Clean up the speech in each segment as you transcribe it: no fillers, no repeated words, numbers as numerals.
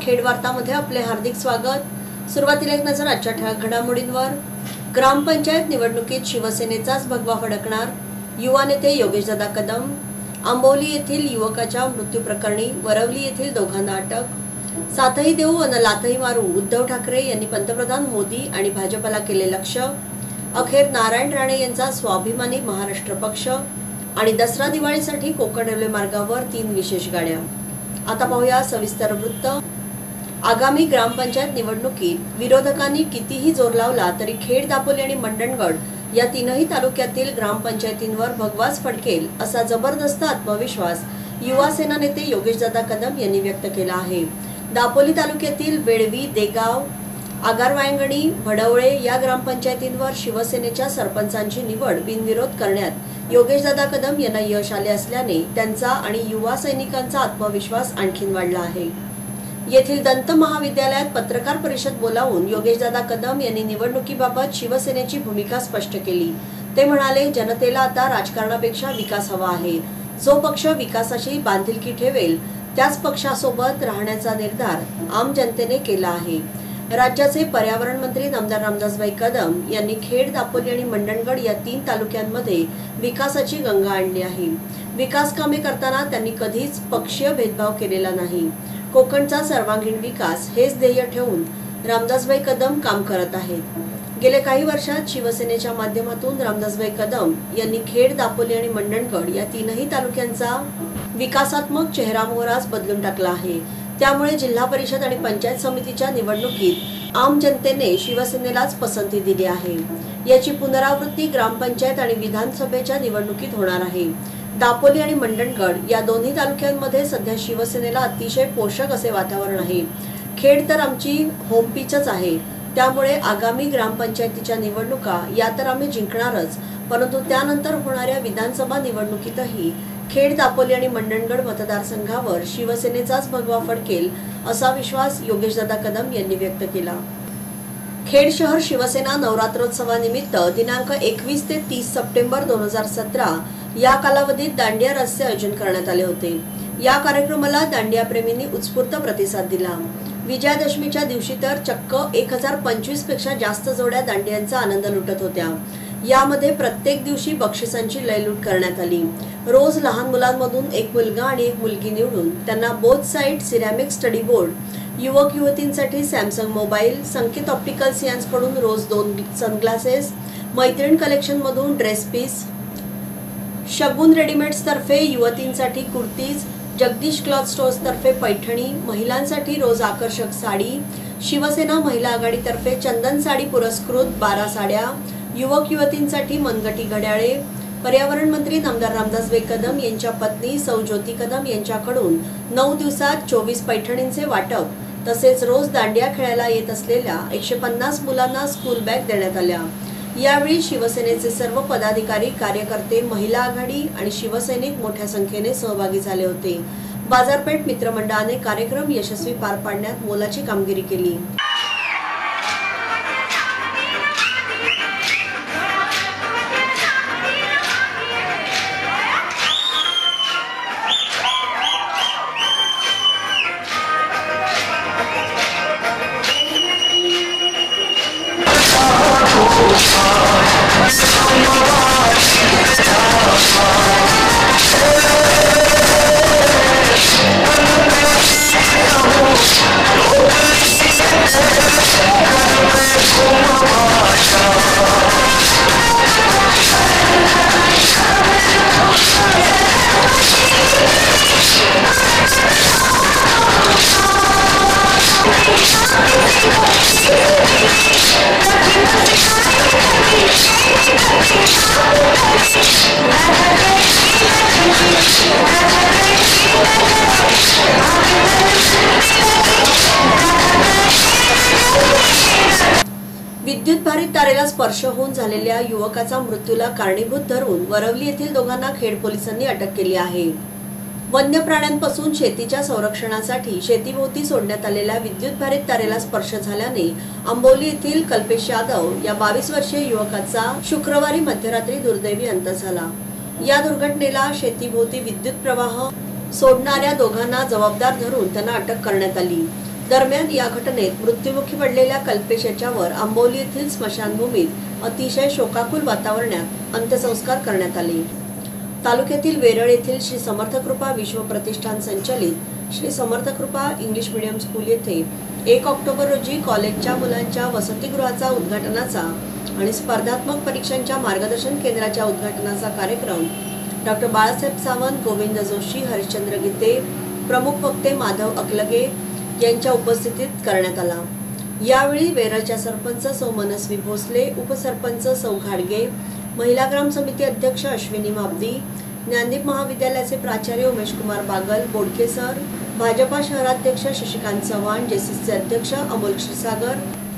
खेड वार्तामध्ये आपले हार्दिक स्वागत। सुरुवातीला एक नजर आजच्या ठळक घडामोडींवर। ग्रामपंचायत निवडणुकीत शिवसेनेचाच भगवा फडकणार, युवा नेते योगेशदादा कदम। आंबोली येथील युवकाच्या मृत्यू प्रकरणी वरवली येथील दोघांना अटक। सातही देऊ अन लातही मारू, उद्धव ठाकरे यांनी पंतप्रधान मोदी आणि भाजपला केले लक्ष्य। अखेर नारायण राणे यांचा स्वाभिमानी महाराष्ट्र पक्ष। आणि दसरा दिवाळीसाठी कोकण रेल्वे मार्गावर 3 विशेष गाड्या। आता पाहूया सविस्तर वृत्त। आगामी ग्रामपंचायत निवडणुकीत विरोधकांनी कितीही जोर लावला तरी खेड, दापोली आणि मंडणगड या तीनही तालुक्यातील ग्रामपंचायतींवर भगवाच फडकेल असा जबरदस्त आत्मविश्वास युवा सेना नेते योगेशदादा कदम यांनी व्यक्त केला आहे। दापोली तालुक्यातील वेळवी, देगाव, आगारवायंगणी, भडवळे या ग्रामपंचायतींवर शिवसेनेच्या सरपंचांची निवड बिनविरोध करण्यात योगेशदादा कदम यांना यश आले असल्याने त्यांचा आणि युवा सैनिकांचा आत्मविश्वास आणखीन वाढला आहे। येथील दंत महाविद्यालयात पत्रकार परिषद बोलावून योगेशदादा कदम यांनी निवडणुकीबाबत शिवसेनेची भूमिका स्पष्ट केली। ते म्हणाले, जनतेला आता राजकारणापेक्षा विकास हवा आहे। जो पक्ष विकासाची बांधिलकी ठेवेल त्याच पक्षासोबत राहण्याचा निर्धार आम जनतेने केला आहे। राज्याचे पर्यावरण मंत्री नामदार रामदासभाई कदम यांनी खेड, दापोली आणि मंडणगड या 3 तालुक्यांमध्ये विकासाची गंगा आणली आहे। विकास कामे करताना त्यांनी कधीच पक्षीय भेदभाव केलेला नाही। कोकणचा सर्वांगीण विकास हेच ध्येय ठेवून रामदासभाई कदम काम करत आहेत। गेल्या काही वर्षात शिवसेनेच्या माध्यमातून रामदासभाई कदम यांनी खेड, दापोली आणि मंडणगड या 3ही तालुक्यांचा विकासात्मक चेहरामोहराच बदलून टाकला आहे। त्यामुळे जिल्हा परिषद आणि पंचायत समितीच्या निवडणुकीत आम जनतेने शिवसेनेलाच पसंती दिली आहे। याची पुनरावृत्ती ग्रामपंचायत आणि विधानसभेच्या निवडणुकीत होणार आहे। दापोली आणि मंडणगड या दोन्ही तालुक्यांमध्ये सध्या शिवसेनेला अतिशय पोषक असे वातावरण आहे। खेड तर आमची होमपिचच आहे। त्यामुळे आगामी ग्रामपंचायतीच्या निवडणुका या तर आम्ही जिंकणारच, परंतु त्यानंतर होणाऱ्या विधानसभा निवडणुकीतही खेड, दापोली आणि मंडणगड मतदारसंघावर शिवसेनेचाच भगवा फडकेल असा विश्वास योगेशदादा कदम यांनी व्यक्त केला। खेड शहर शिवसेना नवरात्रोत्सवानिमित्त दिनांक 21 ते 30 सप्टेंबर 2017 या कालावधीत दांडिया रसचे आयोजन करण्यात आले होते। या कार्यक्रमाला दांडिया प्रेमींनी उत्स्फूर्त प्रतिसाद दिला। विजयादशमीच्या दिवशी तर चक्क 1025 पेक्षा जास्त जोड्या दांडियांचा आनंद लुटत होत्या। यामध्ये प्रत्येक दिवशी बक्षिसांची लयलूट करण्यात आली। रोज लहान मुलांमधून एक मुलगा आणि एक मुलगी निवडून त्यांना both side ceramic study board, युवक युवतींसाठी सॅमसंग मोबाईल, संकेत ऑप्टिकल्स यांकडून रोज 2 सनग्लासेस, मैत्रीण कलेक्शन मधून ड्रेस पीस, शगुन रेडीमेड्स तर्फे युवतींसाठी कुर्तीज, जगदीश क्लॉथ स्टोर्स तर्फे पैठणी, महिलांसाठी रोज आकर्षक साडी, शिवसेना महिला आघाडी तर्फे चंदन साडी पुरस्कृत 12 साड्या, युवक युवतींसाठी मनगटी घड्याळे, पर्यावरण मंत्री नामदार रामदासभाई कदम यांच्या पत्नी सौ ज्योती कदम यांच्याकडून 9 दिवसात 24 पैठणींचे वाटप, तसेच रोज दांडिया खेळायला येत असलेल्या 150 मुलांना स्कूल बॅग देण्यात आल्या। यावेळी शिवसेनेचे सर्व पदाधिकारी, कार्यकर्ते, महिला आघाडी आणि शिवसैनिक मोठ्या संख्येने सहभागी झाले होते। बाजारपेठ मित्रमंडळाने कार्यक्रम यशस्वी पार पाडण्यात मोलाची कामगिरी केली। विद्युतभारित तारेला स्पर्श होऊन झालेल्या युवकाचा मृत्यूला कारणीभूत धरून वरवली येथील दोघांना खेड पोलिसांनी अटक केली आहे। वन्य प्राण्यांपासून शेतीच्या संरक्षणासाठी शेतीभोवती सोडण्यात आलेल्या विद्युतभारित तारेला स्पर्श झाल्याने आंबोली येथील कल्पेश यादव या 22 वर्षीय युवकाचा शुक्रवारी मध्यरात्री दुर्दैवी अंत झाला। या दुर्घटनेला शेतीभोवती विद्युत प्रवाह सोडणाऱ्या दोघांना जबाबदार धरून त्यांना अटक करण्यात आली। दरम्यान या घटनेत मृत्युमुखी पडलेल्या कल्पेश याच्यावर आंबोली येथील स्मशानभूमीत अतिशय शोकाकुल वातावरणात अंत्यसंस्कार करण्यात आले। तालुक्यातील वेरळ येथील श्री समर्थ कृपा विश्व प्रतिष्ठान संचालित श्री समर्थ कृपा इंग्लिश मीडियम स्कूल येथे 1 ऑक्टोबर रोजी कॉलेजच्या मुलांच्या वसतिगृहाचा उद्घाटनाचा आणि स्पर्धात्मक परीक्षांच्या मार्गदर्शन केंद्राच्या उद्घाटनाचा कार्यक्रम डॉक्टर बाळासाहेब सावंत, गोविंद जोशी, हरिश्चंद्र गीते, प्रमुख वक्ते माधव अकलगे यांच्या उपस्थितीत करण्यात आला। यावेळी वेरळच्या सरपंच सौ मनस्वी भोसले, उपसरपंच सौ घाडगे, महिला ग्राम समिती अध्यक्ष अश्विनी माबदी, ज्ञानदीप महाविद्यालयाचे प्राचार्य उमेश कुमार बागल, बोडके सर, भाजपा शहराध्यक्ष शशिकांत चव्हाण, जेसीसीचे अध्यक्ष अमोल क्षीरसागर,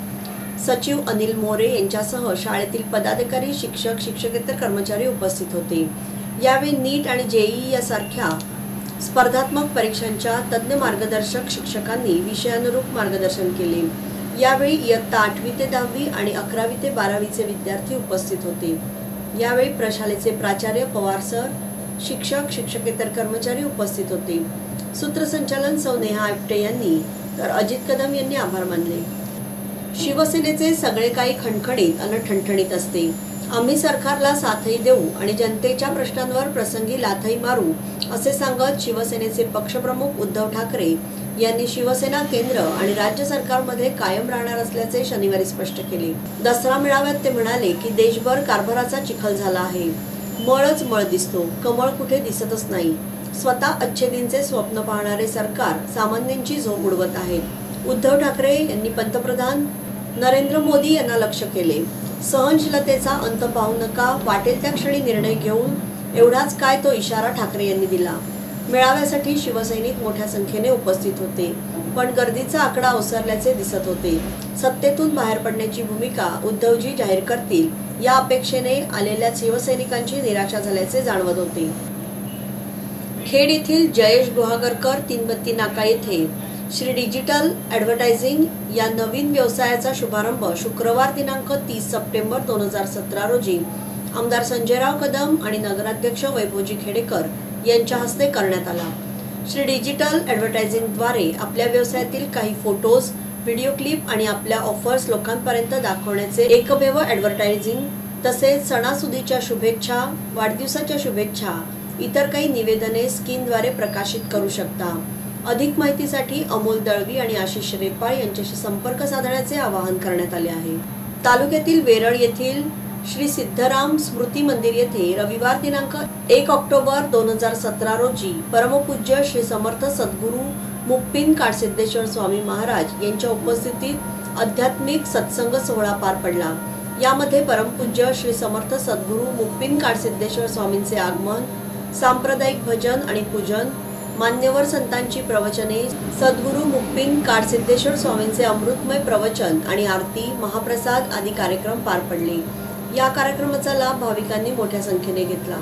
सचिव अनिल मोरे यांच्यासह शाळेतील पदाधिकारी, शिक्षक, शिक्षकेतर कर्मचारी उपस्थित होते। यावेळी नीट आणि जेईई यासारख्या स्पर्धात्मक परीक्षांच्या तज्ञ मार्गदर्शक शिक्षकांनी विषयानुरूप मार्गदर्शन केले। यावेळी इयत्ता 8वी ते 10वी आणि 11वी ते 12वीचे विद्यार्थी उपस्थित होते। यावेळी प्रशालेचे प्राचार्य पवार सर, शिक्षक, शिक्षकेतर कर्मचारी उपस्थित होते। सूत्रसंचालन सौ नेहा आपटे यांनी तर अजित कदम यांनी आभार मानले। शिवसेनेचे सगळे काही खणखणीत आणि ठणठणीत असते। आम्ही सरकारला साथही देऊ आणि जनतेच्या प्रश्नांवर प्रसंगी लाथही मारू असे सांगत शिवसेनेचे पक्षप्रमुख उद्धव ठाकरे यांनी शिवसेना केंद्र आणि राज्य सरकारमध्ये कायम राहणार असल्याचे शनिवारी स्पष्ट केले। दसरा मेळाव्यात ते म्हणाले की देशभर कारभाराचा चिखल झाला आहे। मळच मळ दिसतो, कमळ कुठे दिसतच नाही। स्वतः अच्छेदींचे स्वप्न पाहणारे सरकार सामान्यांची झोप उडवत आहे। उद्धव ठाकरे यांनी पंतप्रधान नरेंद्र मोदी यांना लक्ष्य केले। सहनशीलतेचा अंत पाहू नका, वाटेल त्या क्षणी निर्णय घेऊन एवढाच काय तो इशारा ठाकरे यांनी दिला। मेळाव्यासाठी शिवसैनिक मोठ्या संख्येने उपस्थित होते, पण गर्दीचा आकडा ओसरल्याचे दिसत होते। सत्तेतून बाहेर पडण्याची भूमिका उद्धवजी जाहीर करतील या अपेक्षेने आलेल्या शिवसैनिकांची निराशा झाल्याचे जाणवत होते। खेड येथील जयेश गुहागरकर तीनबत्ती नाका येथे श्री डिजिटल ॲडव्हर्टायझिंग या नवीन व्यवसायाचा शुभारंभ शुक्रवार दिनांक 30 सप्टेंबर 2017 रोजी आमदार संजयराव कदम आणि नगराध्यक्ष वैभवजी खेडेकर यांच्या हस्ते करण्यात आला। श्री डिजिटल ॲडव्हर्टायझिंगद्वारे आपल्या व्यवसायातील काही फोटोज, व्हिडिओ क्लिप आणि आपल्या ऑफर्स लोकांपर्यंत दाखवण्याचे एकमेव ॲडव्हर्टायझिंग तसेच सणासुदीच्या शुभेच्छा, वाढदिवसाच्या शुभेच्छा, इतर काही निवेदने स्क्रीनद्वारे प्रकाशित करू शकता। अधिक माहितीसाठी अमोल दळवी आणि आशिष रेपाळ यांच्याशी संपर्क साधण्याचे आवाहन करण्यात आले आहे। तालुक्यातील वेरळ येथील श्री सिद्धराम स्मृती मंदिर येथे रविवार दिनांक 1 ऑक्टोबर 2017 रोजी परमपूज्य श्री समर्थ सद्गुरू मुक्पिन काडसिद्धेश्वर स्वामी महाराज यांच्या उपस्थितीत आध्यात्मिक सत्संग सोहळा पार पडला। यामध्ये परमपूज्य श्री समर्थ सद्गुरू मुक्पिन काडसिद्धेश्वर स्वामींचे आगमन, सांप्रदायिक भजन आणि पूजन, मान्यवर संतांची प्रवचने, सद्गुरू मुक्पिन काडसिद्धेश्वर स्वामींचे अमृतमय प्रवचन आणि आरती, महाप्रसाद आदी कार्यक्रम पार पडले। या कार्यक्रमाचा लाभ भाविकांनी मोठ्या संख्येने घेतला।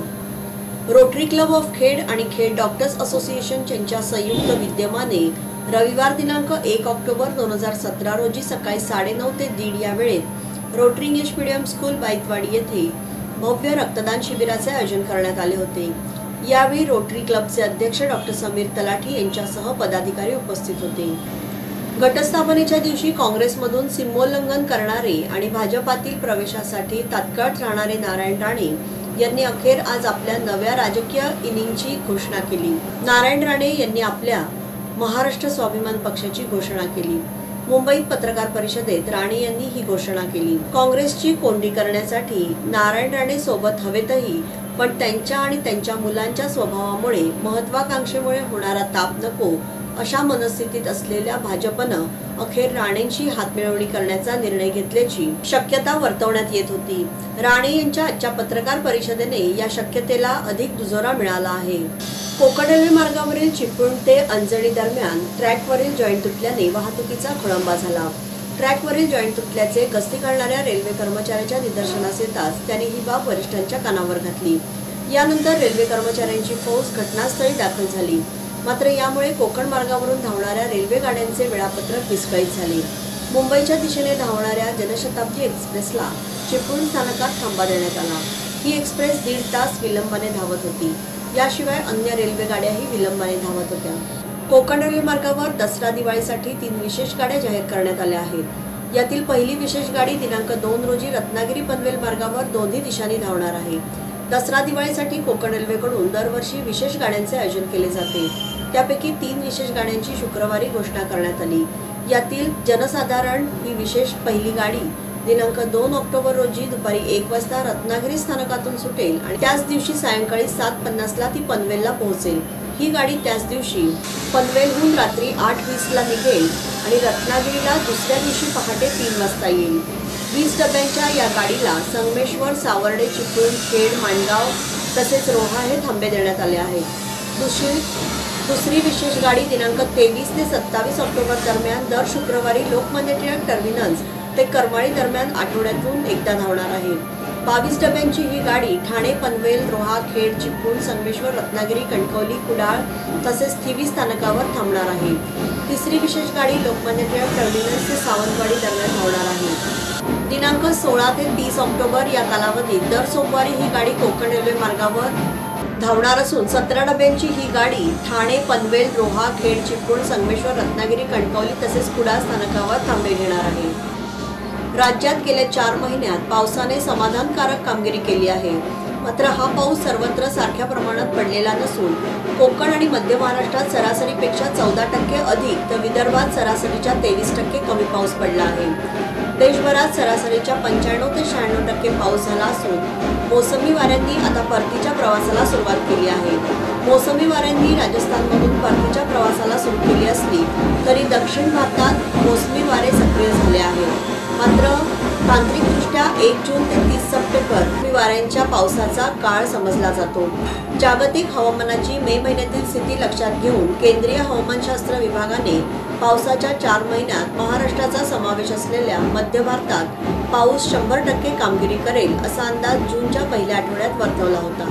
रोटरी क्लब ऑफ खेड आणि खेड डॉक्टर्स असोसिएशन यांच्या संयुक्त विद्यमाने रविवार दिनांक 1 ऑक्टोबर 2017 रोजी सकाळी 9:30 ते 1:30 या वेळेत Rotary English medium school Baitwadi येथे भव्य रक्तदान शिबिराचे आयोजन करण्यात आले होते। यावेळी रोटरी क्लबचे अध्यक्ष डॉक्टर समीर तलाठी यांच्यासह पदाधिकारी उपस्थित होते। घटस्थापनेच्या दिवशी काँग्रेसमधून सीमोल्लंघन करणारे आणि भाजपातील प्रवेशासाठी तात्काळ राहणारे नारायण राणे यांनी अखेर आज आपल्या नव्या राजकीय इनिंगची घोषणा केली। नारायण राणे यांनी आपल्या महाराष्ट्र स्वाभिमान पक्षाची घोषणा केली। मुंबईत पत्रकार परिषदेत राणे यांनी ही घोषणा केली। काँग्रेसची कोंडी करण्यासाठी नारायण राणे सोबत हवेतही, पण त्यांच्या आणि त्यांच्या मुलांच्या स्वभावामुळे, महत्वाकांक्षेमुळे होणारा ताप नको अशा मनस्थितीत असलेल्या भाजपनं अखेर राणेंशी हातमिळवणी करण्याचा निर्णय घेतल्याची शक्यता वर्तवण्यात येत होती। राणे यांच्या आजच्या पत्रकार परिषदेने या शक्यतेला अधिक दुजोरा मिळाला आहे। कोकण रेल्वे मार्गावरील चिपळूण ते अंजणी दरम्यान ट्रॅकवरील जॉईंट तुटल्याने वाहतुकीचा खोळंबा झाला। ट्रॅकवरील जॉईंट तुटल्याचे गस्ती करणाऱ्या रेल्वे कर्मचाऱ्याच्या निदर्शनास येताच त्यांनी ही बाब वरिष्ठांच्या कानावर घातली। यानंतर रेल्वे कर्मचाऱ्यांची फौज घटनास्थळी दाखल झाली। मात्र यामुळे कोकण मार्गावरून धावणाऱ्या रेल्वे गाड्यांचे वेळापत्रक विस्कळीत झाले। मुंबईच्या दिशेने धावणाऱ्या जनशताब्दी एक्सप्रेसला चिपळूण स्थानकात थांबा देण्यात आला। ही एक्सप्रेस 1.5 तास विलंबाने धावत होती। याशिवाय अन्य रेल्वे गाड्याही विलंबाने धावत होत्या। कोकण रेल्वे मार्गावर दसरा दिवाळीसाठी 3 विशेष गाड्या जाहीर करण्यात आल्या आहेत। यातील पहिली विशेष गाडी दिनांक 2 रोजी रत्नागिरी पनवेल मार्गावर दोन्ही दिशांनी धावणार आहे। दसरा दिवाळीसाठी कोकण रेल्वेकडून दरवर्षी विशेष गाड्यांचे आयोजन केले जाते। त्यापैकी 3 विशेष गाड्यांची शुक्रवारी घोषणा करण्यात आली। यातील जनसाधारण ही विशेष पहिली गाडी दिनांक 2 ऑक्टोबर रोजी दुपारी 1 वाजता रत्नागिरी स्थानकातून सुटेल आणि त्याच दिवशी सायंकाळी 7:50 ला ती पनवेलला पोहोचेल। ही गाडी त्याच दिवशी पनवेलहून रात्री 8:20 ला निघेल आणि रत्नागिरीला दुसऱ्या दिवशी पहाटे 3 वाजता येईल। 20 डब्यांच्या या गाडीला संगमेश्वर, सावर्डे, चिपळूण, खेड, माणगाव तसेच रोहा हे थांबे देण्यात आले आहेत। दुसरी विशेष गाडी दिनांक 23 ते 27 ऑक्टोबर दरम्यान दर शुक्रवारी लोकमान्य टिळक टर्मिनस ते करमाळी दरम्यान आठवड्यातून एकदा धावणार आहे। 22 डब्यांची ही गाडी ठाणे, पनवेल, रोहा, खेड, चिपळूण, संगमेश्वर, रत्नागिरी, कणकवली, कुडाळ तसेच थिवी स्थानकावर थांबणार आहे। तिसरी विशेष गाडी लोकमान्य टिळक टर्मिनस ते सावंतवाडी दरम्यान धावणार आहे। दिनांक 16 ते 30 ऑक्टोबर या कालावधीत दर सोमवारी ही गाडी कोकण रेल्वे मार्गावर धावणार असून 17 डब्यांची ही गाडी ठाणे, पनवेल, रोहा, खेड, चिपळूण, संगमेश्वर, रत्नागिरी, कणकवली तसेच कुडाळ स्थानकावर थांबे घेणार आहे। राज्यात गेल्या 4 महिन्यात पावसाने समाधानकारक कामगिरी केली आहे। मात्र हा पाऊस सर्वत्र सारख्या प्रमाणात पडलेला नसून कोकण आणि मध्य महाराष्ट्रात सरासरीपेक्षा 14% अधिक तर विदर्भात सरासरीच्या 23% कमी पाऊस पडला आहे। देशभरात सरासरीच्या 95 ते 96% पाऊस झाला असून मोसमी वाऱ्यांनी आता परतीच्या प्रवासाला सुरुवात केली आहे। मोसमी वाऱ्यांनी राजस्थानमधून परतीच्या प्रवासाला सुरू केली असली तरी दक्षिण भारतात मोसमी वारे सक्रिय झाले आहेत। मात्र तांत्रिकदृष्ट्या 1 जून ते 30 सप्टेंबर वाऱ्यांच्या पावसाचा काळ समजला जातो। जागतिक हवामानाची मे महिन्यातील स्थिती लक्षात घेऊन केंद्रीय हवामानशास्त्र विभागाने पावसाच्या 4 महिन्यात महाराष्ट्राचा समावेश असलेल्या मध्य भारतात पाऊस 100% कामगिरी करेल असा अंदाज जूनच्या पहिल्या आठवड्यात वर्तवला होता।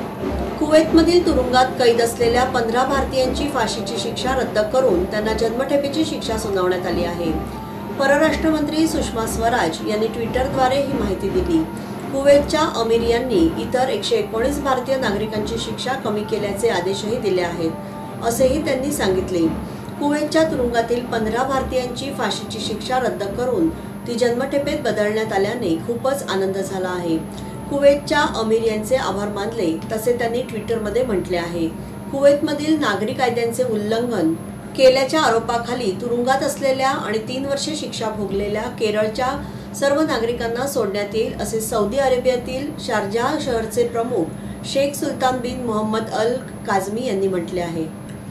कुवेतमधील तुरुंगात कैद असलेल्या 15 भारतीयांची फाशीची शिक्षा रद्द करून त्यांना जन्मठेपेची शिक्षा सुनावण्यात आली आहे। परराष्ट्र मंत्री सुषमा स्वराज यांनी ट्विटरद्वारे ही माहिती दिली। कुवेतच्या अमीर यांनी इतर 119 भारतीय नागरिकांची शिक्षा कमी केल्याचे आदेशही दिले आहेत असेही त्यांनी सांगितले। कुवेतच्या तुरुंगातील 15 भारतीयांची फाशीची शिक्षा रद्द करून ती जन्मठेपेत बदलण्यात आल्याने खूपच आनंद झाला आहे। कुवेतच्या अमीर यांचे आभार मानले तसे त्यांनी ट्विटरमध्ये म्हटले आहे। कुवेतमधील नागरी कायद्यांचे उल्लंघन केल्याच्या आरोपाखाली तुरुंगात असलेल्या आणि 3 वर्षे शिक्षा भोगलेल्या केरळच्या सर्व नागरिकांना सोडण्यात येईल असे सौदी अरेबियातील शारजाह शहरचे प्रमुख शेख सुलतान बिन मोहम्मद अल काझमी यांनी म्हटले आहे।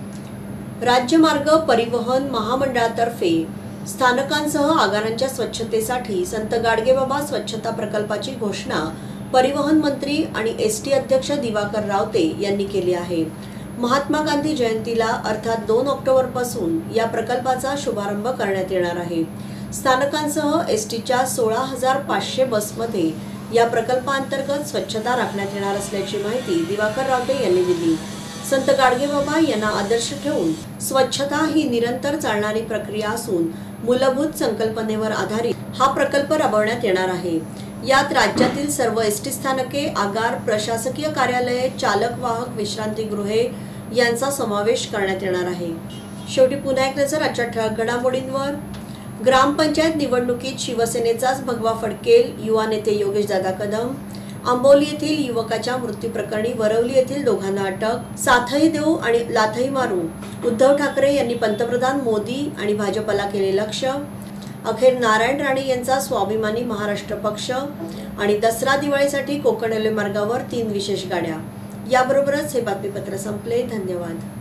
राज्यमार्ग परिवहन महामंडळातर्फे स्थानकांसह आगारांच्या स्वच्छतेसाठी संत गाडगेबाबा स्वच्छता प्रकल्पाची घोषणा परिवहन मंत्री आणि एसटी अध्यक्ष दिवाकर रावते यांनी केली आहे। महात्मा गांधी जयंतीला अर्थात 2 ऑक्टोबर पासून या प्रकल्पाचा शुभारंभ करण्यात येणार आहे। स्थानकांसह एसटीच्या 16,500 बसमध्ये या प्रकल्पांतर्गत स्वच्छता राखण्यात येणार असल्याची माहिती दिवाकर रावते यांनी दिली। संत गाडगेबाबा यांना आदर्श ठेवून स्वच्छता ही निरंतर चालणारी प्रक्रिया असून मूलभूत संकल्पनेवर आधारित हा प्रकल्प राबवण्यात येणार आहे। यात राज्यातील सर्व एसटी स्थानके, आगार, प्रशासकीय कार्यालये, चालक वाहक विश्रांतीगृहे यांचा समावेश करण्यात येणार आहे। शेवटी पुन्हा एक नजर आजच्या ठळक घडामोडींवर। ग्रामपंचायत निवडणुकीत शिवसेनेचाच भगवा फडकेल, युवा नेते योगेशदादा कदम। आंबोली येथील युवकाच्या मृत्यूप्रकरणी वरवली येथील दोघांना अटक। साथही देऊ आणि लाथही मारू, उद्धव ठाकरे यांनी पंतप्रधान मोदी आणि भाजपला केले लक्ष्य। अखेर नारायण राणे यांचा स्वाभिमानी महाराष्ट्र पक्ष आणि दसरा दिवाळीसाठी कोकण रेल्वे मार्गावर 3 विशेष गाड्या। याबरोबरच हे बातमीपत्र संपले। धन्यवाद।